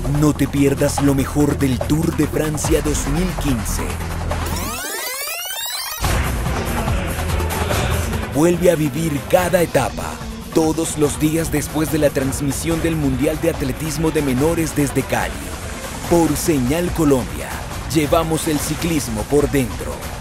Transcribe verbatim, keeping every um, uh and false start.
No te pierdas lo mejor del Tour de Francia dos mil quince. Vuelve a vivir cada etapa, todos los días después de la transmisión del Mundial de Atletismo de Menores desde Cali. Por Señal Colombia, llevamos el ciclismo por dentro.